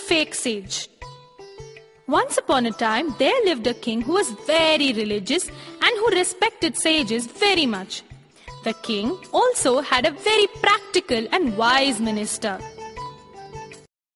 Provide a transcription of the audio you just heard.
fake sage. Once upon a time, there lived a king who was very religious and who respected sages very much. The king also had a very practical and wise minister.